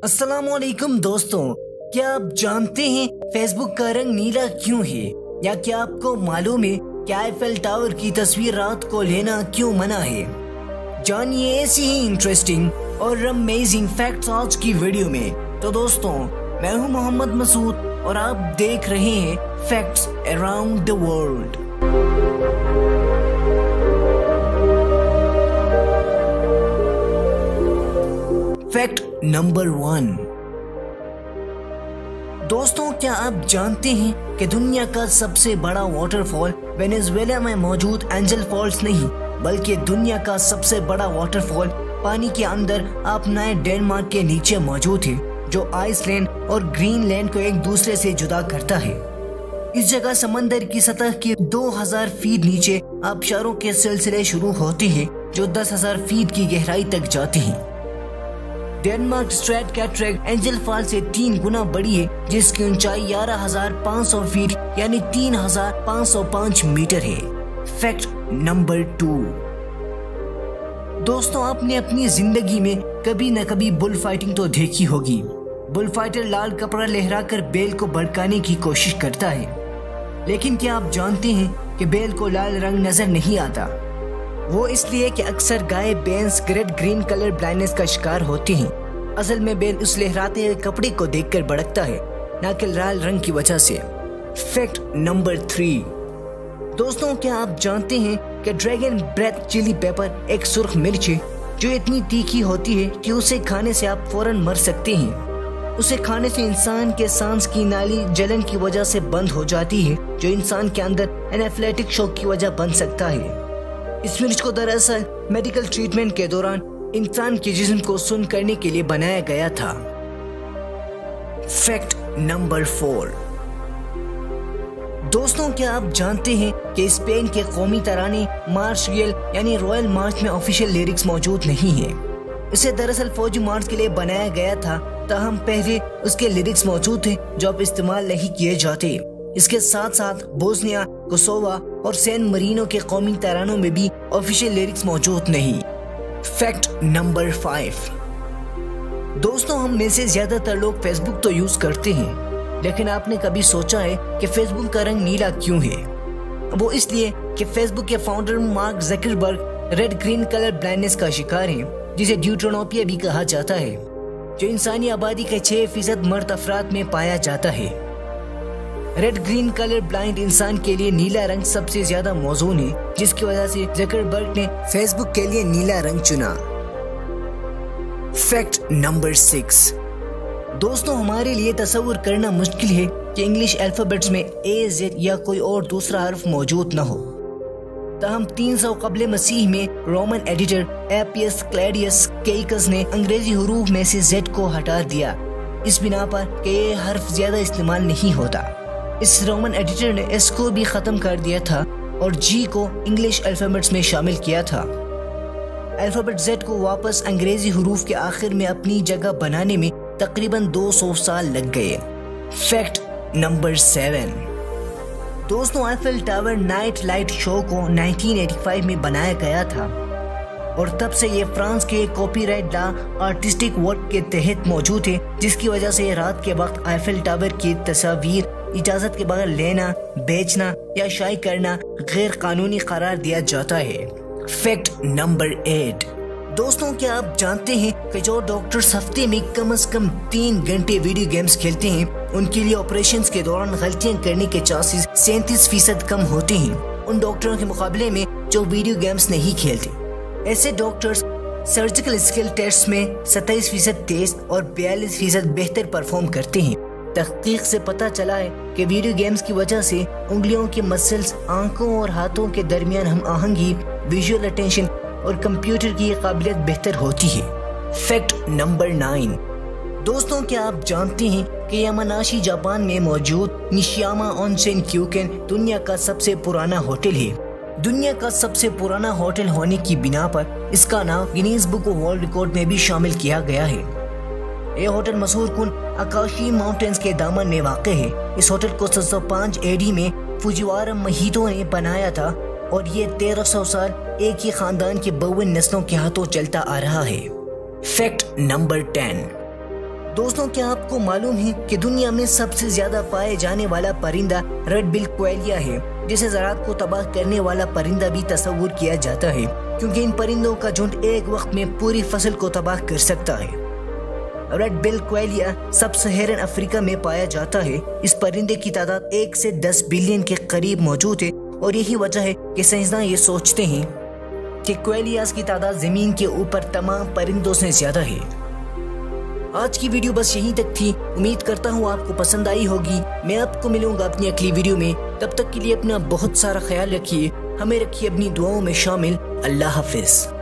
अस्सलामुअलैकुम दोस्तों, क्या आप जानते हैं फेसबुक का रंग नीला क्यों है? या क्या आपको मालूम है कि आईफेल टावर की तस्वीर रात को लेना क्यों मना है? जानिए ऐसी ही इंटरेस्टिंग और अमेजिंग फैक्ट्स आज की वीडियो में। तो दोस्तों, मैं हूं मोहम्मद मसूद और आप देख रहे हैं facts around the world. Fact number 1। दोस्तों, क्या आप जानते हैं कि दुनिया का सबसे बड़ा वाटरफॉल वेनेजुएला में मौजूद एंजल फॉल्स नहीं, बल्कि दुनिया का सबसे बड़ा वाटरफॉल पानी के अंदर अपनाए डेनमार्क के नीचे मौजूद है, जो आइसलैंड और ग्रीनलैंड को एक दूसरे से जुदा करता है। इस जगह समंदर की सतह के 2000 फीट नीचे आबशारों के सिलसिले शुरू होते हैं, जो 10,000 फीट की गहराई तक जाते हैं। Denmark Strait cataract Angel Fall से 3 गुना बड़ी है, जिसकी ऊंचाई 11,500 फीट यानी 3,505 मीटर है। Fact number 2। दोस्तों, आपने अपनी जिंदगी में कभी न कभी बुल फाइटिंग तो देखी होगी। बुल फाइटर लाल कपड़ा लहराकर बैल को भड़काने की कोशिश करता है, लेकिन क्या आप जानते हैं कि बैल को लाल रंग नजर नहीं आता? वो इसलिए कि अक्सर गाय भैंस ग्रेट ग्रीन कलर ब्लाइंडनेस का शिकार होती हैं। असल में बैल उस लहराते हुए कपड़े को देखकर भड़कता है, न कि लाल रंग की वजह से। Fact number 3। दोस्तों, क्या आप जानते हैं कि ड्रैगन ब्रेथ चिली पेपर एक सुर्ख मिर्च है जो इतनी तीखी होती है कि उसे खाने से आप फौरन मर सकते हैं। उसे खाने से इंसान के सांस की नाली जलन की वजह से बंद हो जाती है, जो इंसान के अंदर एनाफिलेक्टिक शॉक की वजह बन सकता है। इस मिर्च को दरअसल मेडिकल ट्रीटमेंट के दौरान इंसान के जिस्म को सुन्न करने के लिए बनाया गया था। Fact number 4। दोस्तों, क्या आप जानते हैं कि स्पेन के कौमी तराने मार्शियल यानी रॉयल मार्च में ऑफिशियल लिरिक्स मौजूद नहीं है। इसे दरअसल फौजी मार्च के लिए बनाया गया था, ताहम पहले उसके लिरिक्स मौजूद थे जो अब इस्तेमाल नहीं किए जाते। इसके साथ साथ बोस्निया, कोसोवा और सैन मरीनो के कौमी तरानों में भी ऑफिशियल लिरिक्स मौजूद नहीं। Fact number 5। दोस्तों, हम में से ज्यादातर लोग फेसबुक तो यूज करते हैं, लेकिन आपने कभी सोचा है कि फेसबुक का रंग नीला क्यों है? वो इसलिए कि फेसबुक के founder Mark Zuckerberg red green colour blindness का शिकार हैं, जिसे ड्यूट्रोनोपिया भी कहा जाता है, जो इंसानी आबादी के 6% मर्द अफराद में पाया जाता है। रेड ग्रीन कलर ब्लाइंड इंसान के लिए नीला रंग सबसे ज्यादा मौजूद है, जिसकी वजह से जकरबर्ग ने फेसबुक के लिए नीला रंग चुना। Fact number 6। दोस्तों, हमारे लिए तस्वुर करना मुश्किल है कि इंग्लिश अल्फाबेट्स में AZ या कोई और दूसरा हर्फ मौजूद न हो। ताहम 300 कबल मसीह में रोमन एडिटर एपियस क्लैडियस केइकस ने अंग्रेजी हुरूफ में से Z को हटा दिया, इस बिना पर कि ये हर्फ ज्यादा इस्तेमाल नहीं होता। इस रोमन एडिटर ने S को भी खत्म कर दिया था और G को इंग्लिश अल्फाबेट्स में शामिल किया था। अल्फाबेट Z को वापस अंग्रेजी हुरूफ के आखिर में अपनी जगह बनाने में तकरीबन 200 साल लग गए। Fact number 7। दोस्तों, Eiffel tower night light show को 1985 में बनाया गया था और तब से ये फ्रांस के कॉपीराइट लॉ आर्टिस्टिक वर्क के तहत मौजूद है, जिसकी वजह से रात के वक्त आईफेल टावर की तस्वीर इजाजत के बगैर लेना, बेचना या शाई करना गैर कानूनी करार दिया जाता है। Fact number 8। दोस्तों, क्या आप जानते हैं कि जो डॉक्टर्स हफ्ते में कम से कम 3 घंटे वीडियो गेम्स खेलते हैं, उनके लिए ऑपरेशंस के दौरान गलतियां करने के चांसेस 37% कम होते हैं उन डॉक्टरों के मुकाबले में जो वीडियो गेम्स नहीं खेलते। ऐसे डॉक्टर्स सर्जिकल स्किल टेस्ट में 27% तेज और 42% बेहतर परफॉर्म करते हैं। तहकीक से पता चला है कि वीडियो गेम्स की वजह से उंगलियों के मसल्स, आंखों और हाथों के दरमियान हम आहंगी, विजुअल अटेंशन और कंप्यूटर की काबिलियत बेहतर होती है। Fact number 9। दोस्तों, क्या आप जानते हैं कि यामानाशी जापान में मौजूद निशियामा ओनसेन क्यूकेन दुनिया का सबसे पुराना होटल है। दुनिया का सबसे पुराना होटल होने की बिना पर इसका नाम Guinness book of world record में भी शामिल किया गया है। यह होटल मशहूर कुन अकाशी माउंटेन्स के दामन में वाक़े है। इस होटल को 705 AD में फुजिवारा महितो ने बनाया था और ये 1300 साल एक ही खानदान के 52 नस्लों के हाथों चलता आ रहा है। Fact number 10। दोस्तों, क्या आपको मालूम है कि दुनिया में सबसे ज्यादा पाए जाने वाला परिंदा रेड बिल क्वेलिया है, जिसे ज़राअत को तबाह करने वाला परिंदा भी तस्वुर किया जाता है, क्योंकि इन परिंदों का झुंड एक वक्त में पूरी फसल को तबाह कर सकता है। रेड बिल क्वेलिया सब सहारन अफ्रीका में पाया जाता है। इस परिंदे की तादाद 1 से 10 बिलियन के करीब मौजूद है और यही वजह है कि साइंसदान ये सोचते हैं कि क्वेलियास की तादाद जमीन के ऊपर तमाम परिंदों से ज्यादा है। आज की वीडियो बस यहीं तक थी। उम्मीद करता हूँ आपको पसंद आई होगी। मैं आपको मिलूंगा अपनी अगली वीडियो में। तब तक के लिए अपना बहुत सारा ख्याल रखिए, हमें रखिए अपनी दुआओं में शामिल। अल्लाह हाफिज।